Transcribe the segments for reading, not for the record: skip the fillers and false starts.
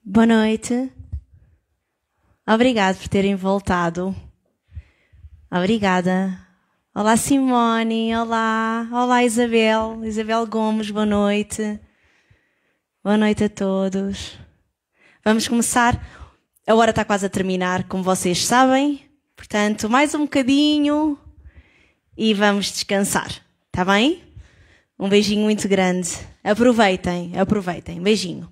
Boa noite. Obrigado por terem voltado. Obrigada. Olá, Simone. Olá. Olá, Isabel. Isabel Gomes, boa noite. Boa noite a todos. Vamos começar. A hora está quase a terminar, como vocês sabem. Portanto, mais um bocadinho e vamos descansar. Está bem? Um beijinho muito grande. Aproveitem, aproveitem. Beijinho.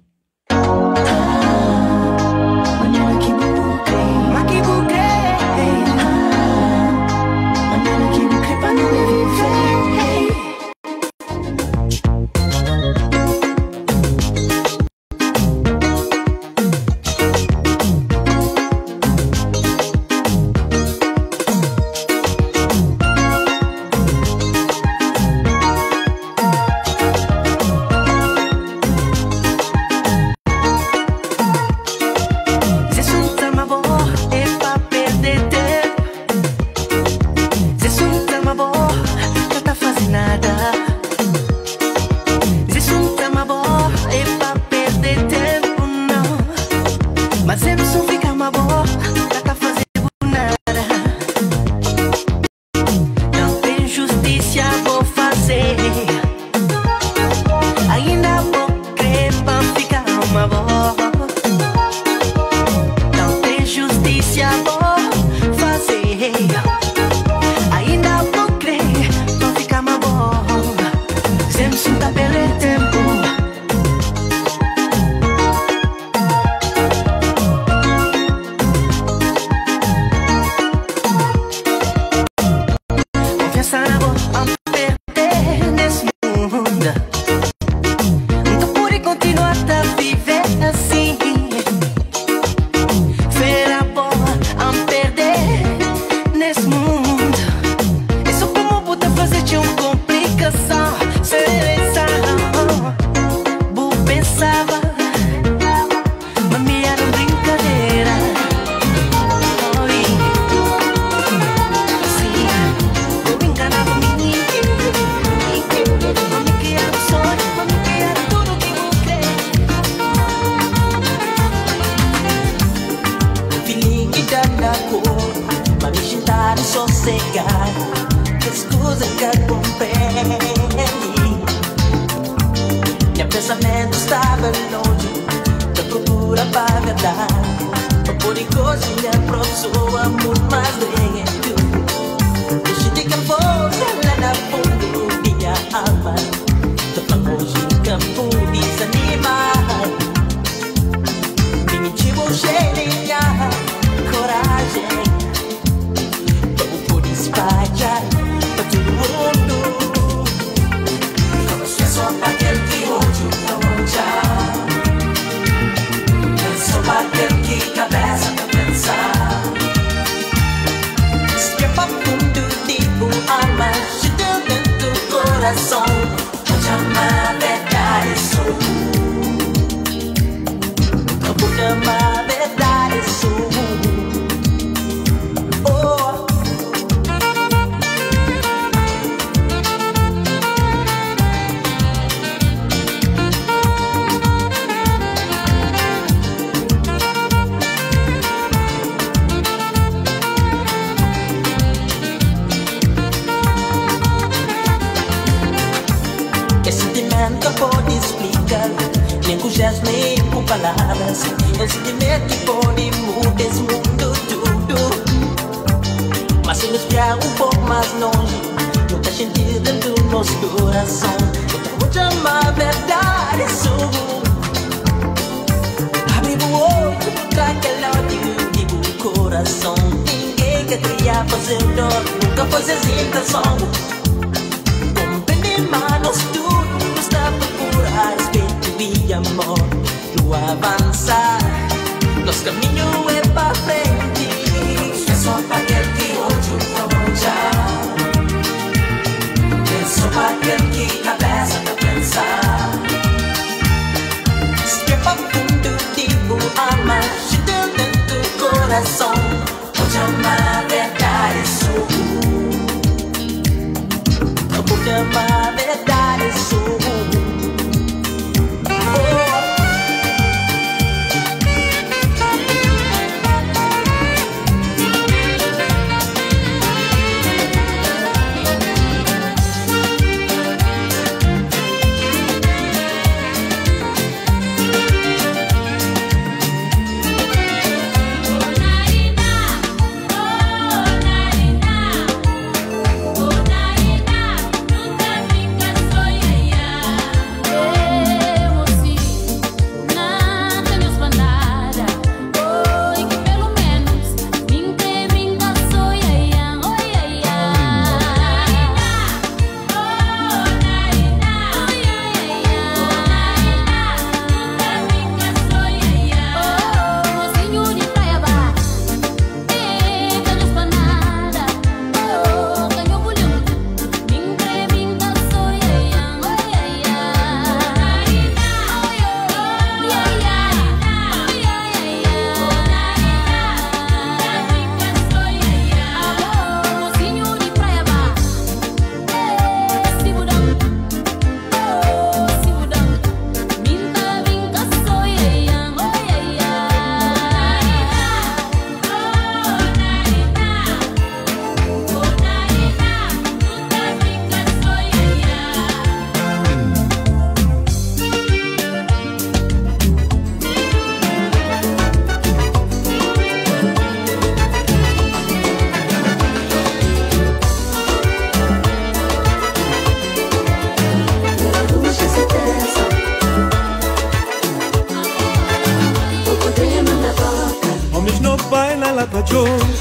pra George.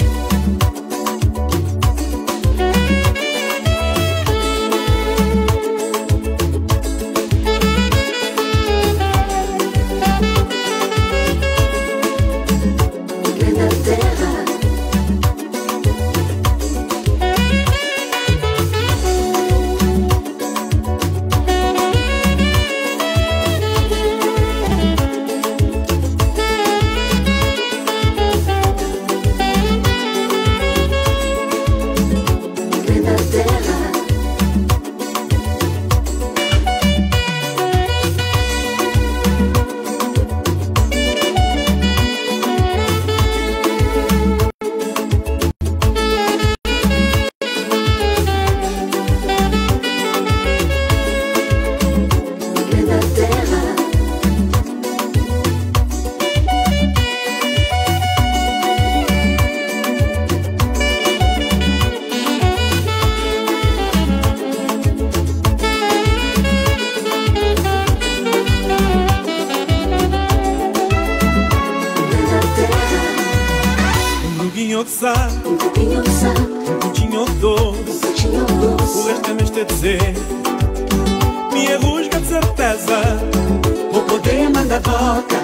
Um pouquinho de sal, um pouquinho doce, o resto é mesmo a dizer. Minha rusga de certeza, vou poder mandar boca.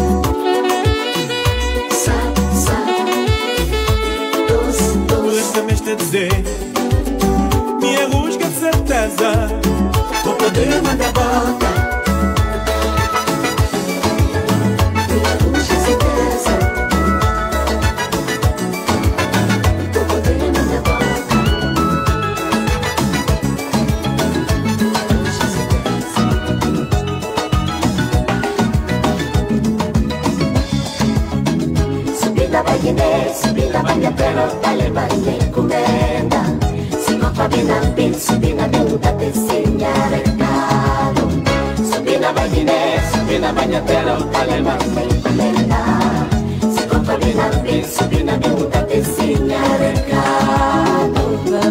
Sal, sal, doce, o doce, resto é mesmo a dizer. Minha rusga de certeza, vou poder mandar boca. Minha rusga de certeza. Subi na banha terra, dale banha encomenda. Se não fa bem na pin, subi na bunda te segna recado. Subi na banha terra, dale banha encomenda. Se não fa bem na pin, subi na bunda te segna recado.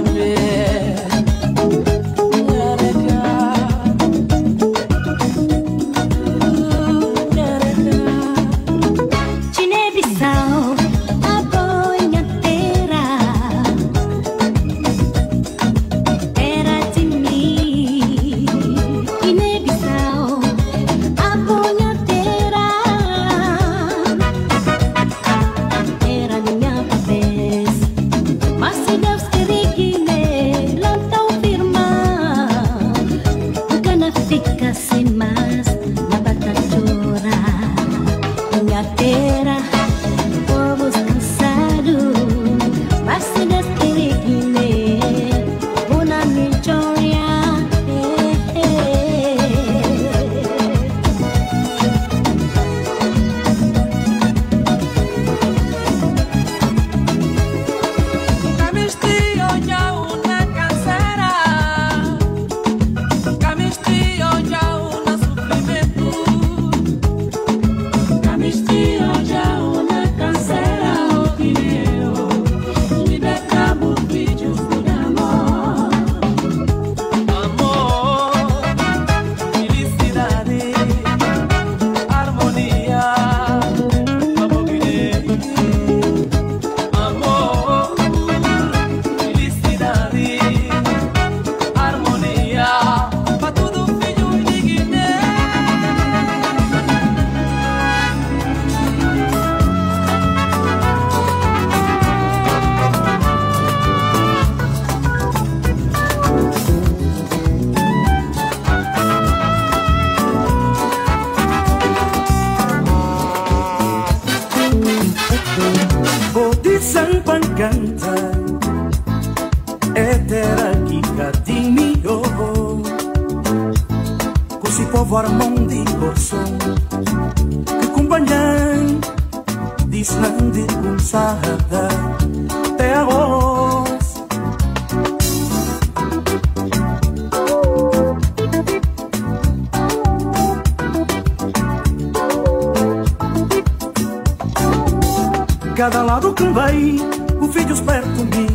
Cada lado que vai, o filho esperto me.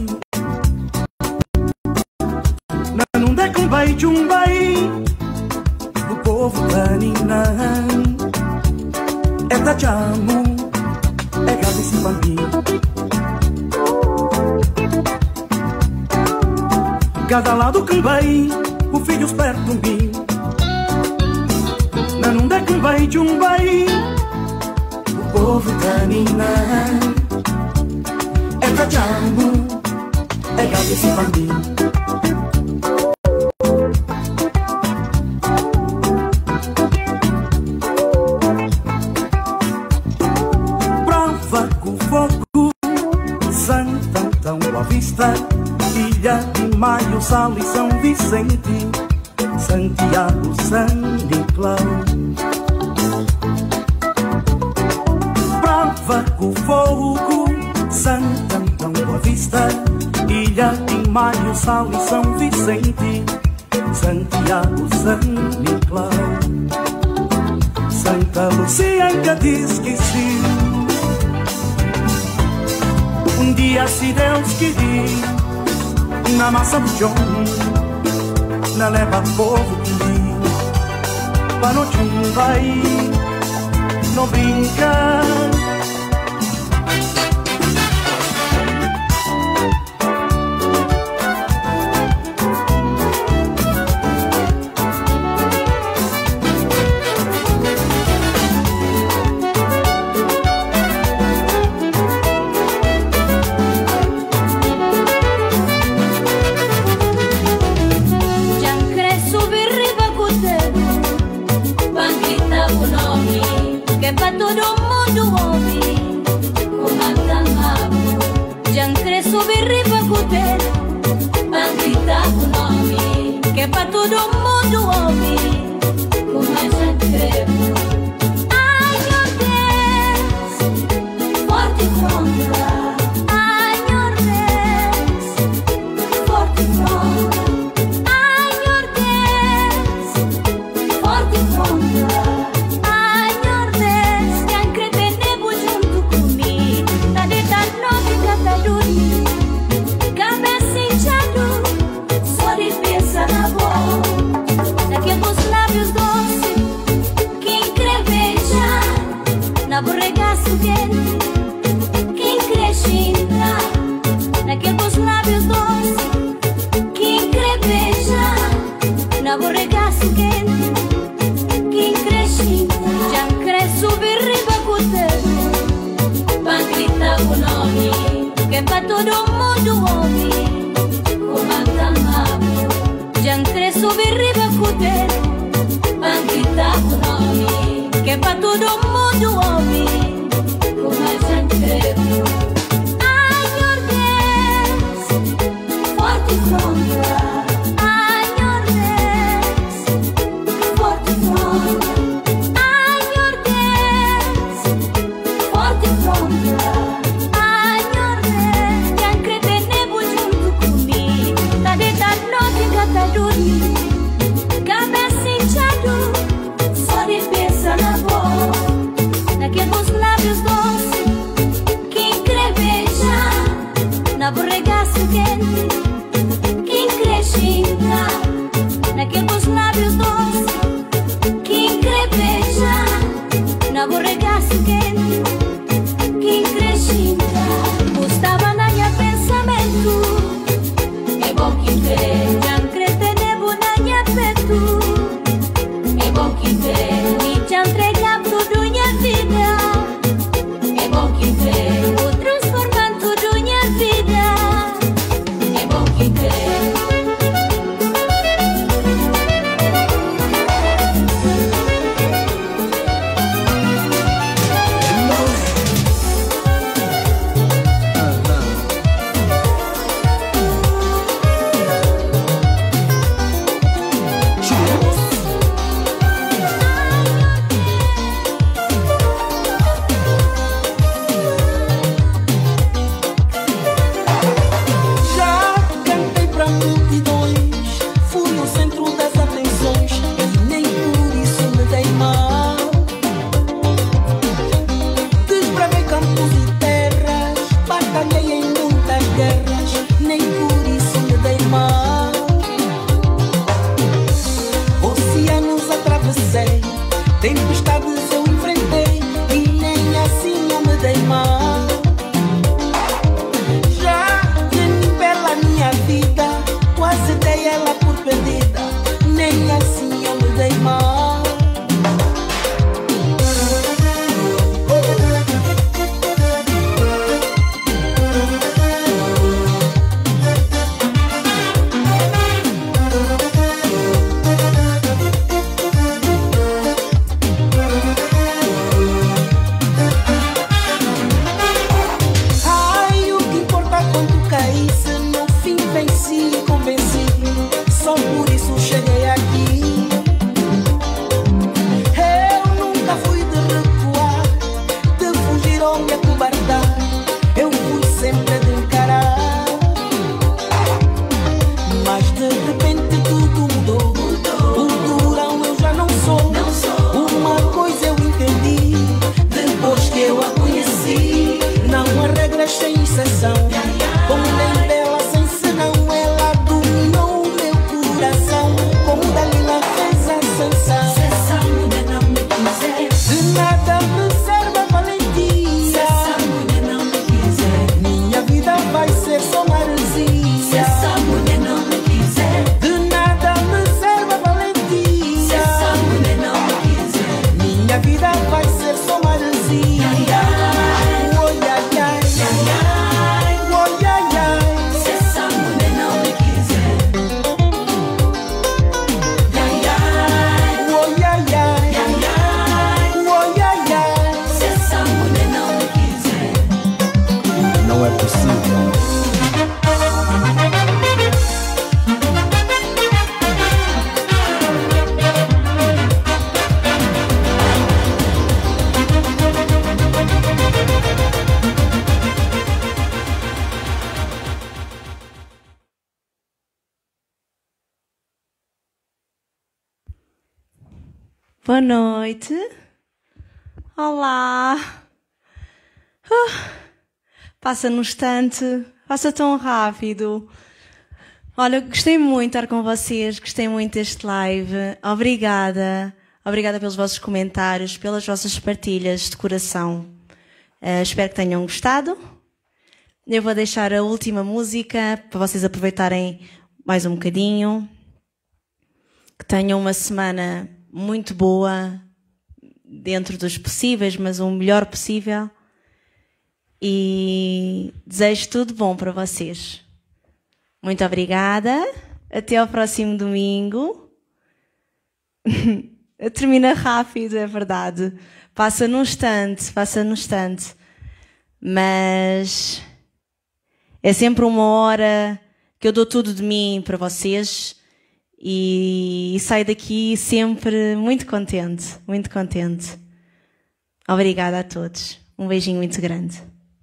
Não é que vai de um vai do povo canina. É da chamo, é cabeça para mim. Cada lado que vai, o filho esperto de mim. Não é que vai de um vai, o povo canina. É pra chamo, é cabeça para mim. Prova com fogo, Santa tão à vista. Ilha de Maio, Sal e São Vicente, Santiago, São Nicolau. Prova com fogo, Santa tão à vista. Ilha de Maio, Sal e São Vicente, Santiago, São Nicolau. Santa Lucia em Cadiz esqueci. Um dia, se Deus quiser, na massa do chão, na leva povo que para noite vai, não brinca. Naborregaço quente, quem sou mais assim. Ai, ai, oi, ai, ai, ai, ai, oi, ai, ai. Se essa mulher não me quiser, ai, ai, oi, ai, ai, ai, ai, oi, ai, ai. Se essa mulher não me quiser, não é possível. Boa noite. Olá. Passa num instante, passa tão rápido. Olha, gostei muito de estar com vocês, gostei muito deste live. Obrigada. Obrigada pelos vossos comentários, pelas vossas partilhas de coração. Espero que tenham gostado. Eu vou deixar a última música para vocês aproveitarem mais um bocadinho. Que tenham uma semana muito boa, dentro dos possíveis, mas o melhor possível. E desejo tudo bom para vocês. Muito obrigada. Até ao próximo domingo. Termina rápido, é verdade. Passa num instante. Mas é sempre uma hora que eu dou tudo de mim para vocês. E saio daqui sempre muito contente, muito contente. Obrigada a todos. Um beijinho muito grande.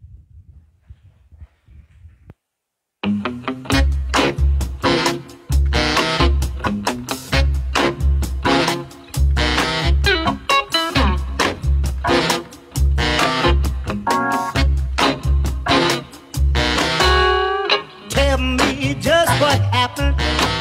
Tell me just what happened.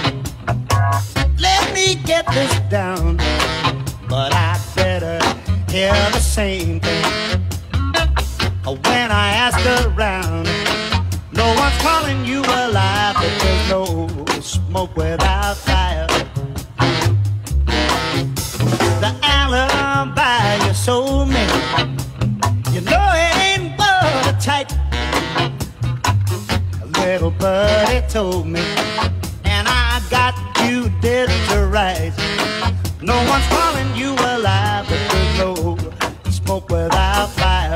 Let me get this down, but I better hear the same thing. When I ask around, no one's calling you alive, but there's no smoke without fire. The alibi you sold me, you know it ain't watertight. A little birdie told me, and I got you dead to rights. No one's calling you alive, but there's no smoke without fire.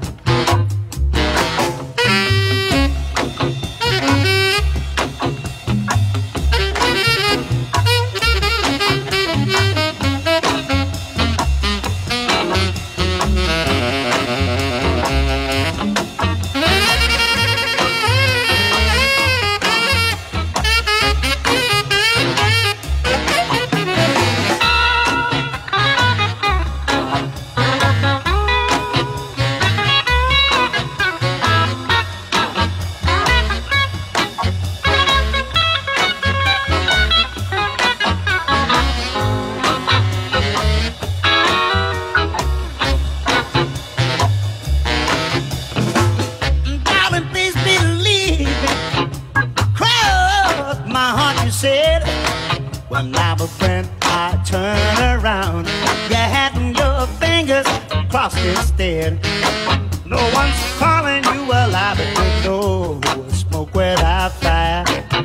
When I was friend, I turn around. You had your fingers crossed instead. No one's calling you alive, but there's no smoke without fire.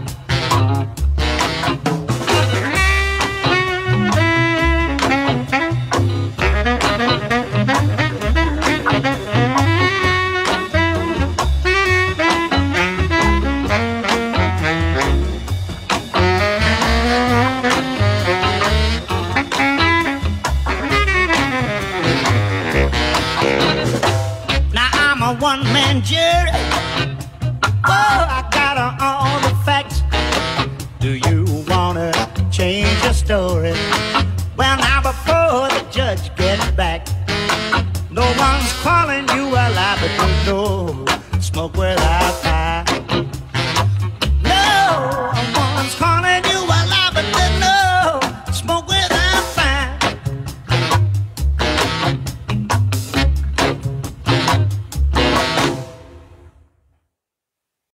One-man jury. Oh, I got all the facts. Do you wanna change your story? Well, now before the judge gets back, no one's calling you alive, but you know